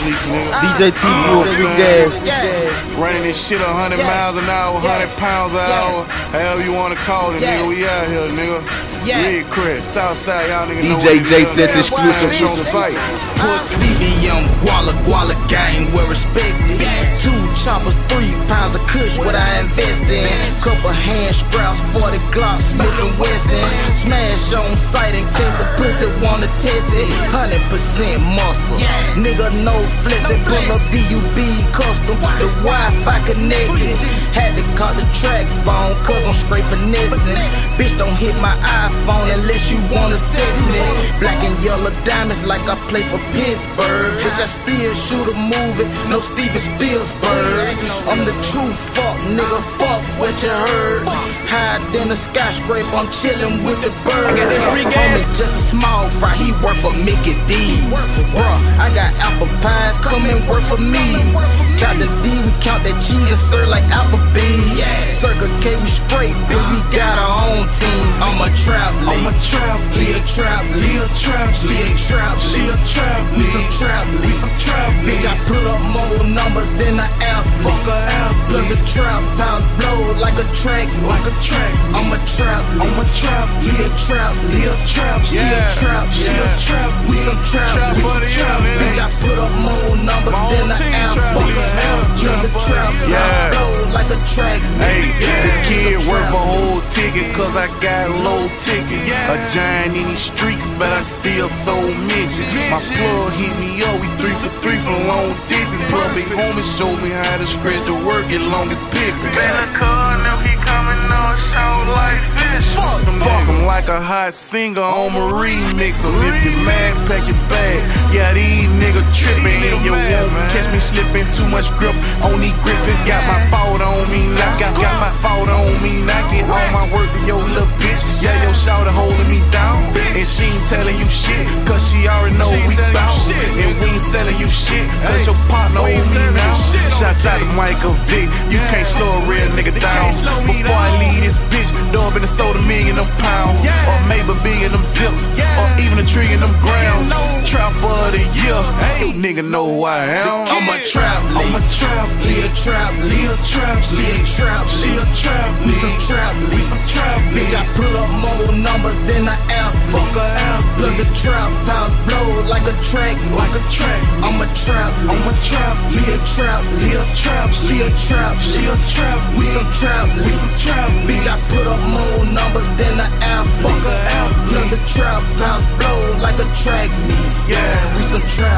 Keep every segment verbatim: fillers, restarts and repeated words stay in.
leaks, nigga. D J T V, free gas. Running this shit a hundred miles an hour, hundred pounds an hour. However you wanna call it, nigga. We out here, nigga. Red Crest, Southside, y'all niggas know. D J J says exclusive on the site. C B M, Guala, Guala gang, well respected. Two choppers, three pounds of kush, what I invest in. Couple hand straps, forty Glocks, Smith and Wesson. Smash on sight in case a pussy wanna test it. Hundred percent muscle, nigga no flexing. Pull up D U B custom, the Wi-Fi connected. Had to call the track phone, cause I'm straight finessing. Bitch don't hit my iPhone unless you wanna sex me. Black and yellow diamonds like I play for Pittsburgh. Bitch, I still shoot a movie, no Steven Spielberg. I'm the true fuck, nigga, fuck what you heard. Higher than a skyscraper, I'm chillin' with the birds. I got that free gas. I'm just a small fry, he work for Mickey D. Bruh, I got apple pies, come and work for me. Count the D, we count that cheese and serve like Applebee's. Circle K, we straight, bitch, we got our own team. I'm a trap, I'm a trap, Leah trap, Leah trap, she a trap, she a trap, we some trap, we some trap. Bitch, I put up more numbers than an athlete. Fuck a athlete. Plug the trap house, blow like a track, like a track. I'm a trap, I'm a trap, Leah trap, Leah trap, she a trap, she a trap, we some trap, we some trap. Bitch, I put up more numbers than an athlete. Plug the trap house, blow like a track. Hey, the kid worth a whole ticket, cause I got low tickets. A giant in these streets, but I still so midget. My plug hit me up, we three for three for long distance. Plug big homies showed me how to scratch the work as long as pissing. Spin a car, now he coming on show like fish. Fuck him, fuck him like a hot singer on my remix. So if you mad, pack your bag. Yeah, these niggas trippin', and you won't catch me slipping. Too much grip on these griffins. Got my fault on me, now got, got my fault on me. Now get all my work to your little bitch. Yeah, your shoulder holding me down, and she ain't telling you shit, cause she already know we bout. And we ain't selling you shit, cause your partner owes me now. Shots out to Michael Vick, you can't slow a real nigga down. Before I leave this bitch, dub in the soda million them pounds, or maybe big in them zips, or even a tree in them grounds. Trapper of the year, you nigga know who I am. I'm a trap, I'm a trap, Leah trap, Leah trap, she a trap, she a trap, we some trap, we some trap. Bitch, I put up more numbers than an athlete. Fuck a athlete. Plug the trap house, blow like a track, like a track. I'm a trap, I'm a trap, Leah trap, Leah trap, she a trap, she a trap, we some trap, we some trap. Bitch, I put up more numbers than an athlete. Fuck a athlete. Plug the trap house, blow like a track, yeah, we some trap.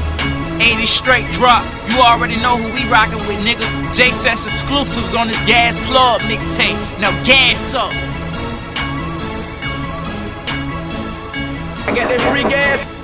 eighty straight drop, you already know who we rockin' with, nigga. J Sets exclusives on this Gas Club mixtape. Now gas up. I got that free gas.